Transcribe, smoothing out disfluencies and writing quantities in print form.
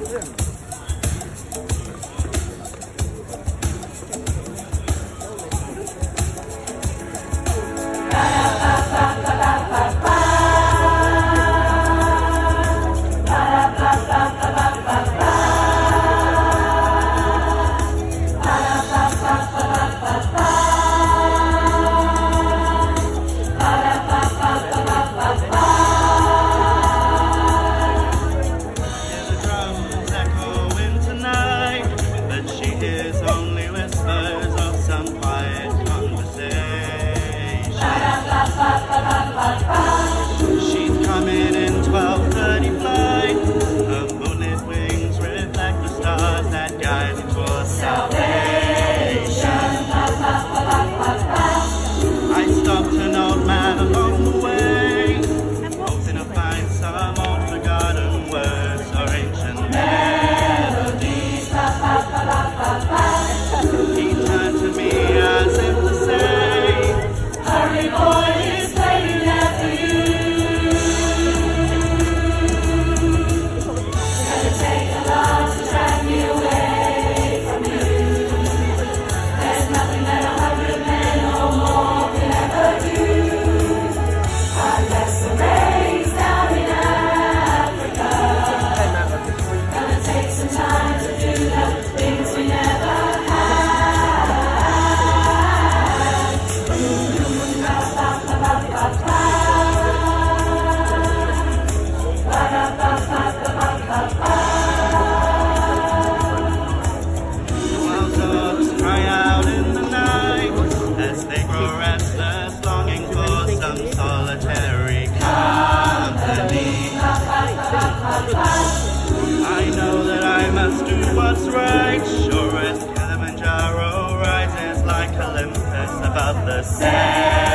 She's coming in 12:30 flight. Her moonlit wings reflect the stars that guide me towards salvation. I stopped an old man along the way, hoping to find some old forgotten words or ancient melodies. He turned to me as if to say, "Hurry, boy, he's waiting after you." Gonna take a lot to drag me away from you. There's nothing that 100 men or more can ever do. Unless the rain's down in Africa. Gonna take some time to do the things we never had. Wild dogs cry out in the night as they grow restless, longing for some solitary company. I know that I must do what's right, sure as Kilimanjaro rises like Olympus above the sand.